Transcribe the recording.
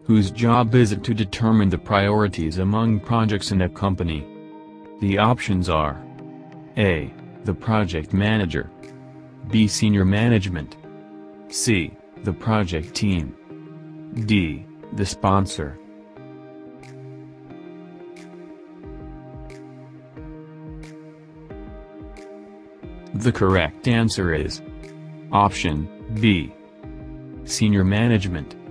Whose job is it to determine the priorities among projects in a company? The options are: A. The project manager. B. Senior management. C. The project team. D. The sponsor. The correct answer is option B. Senior management.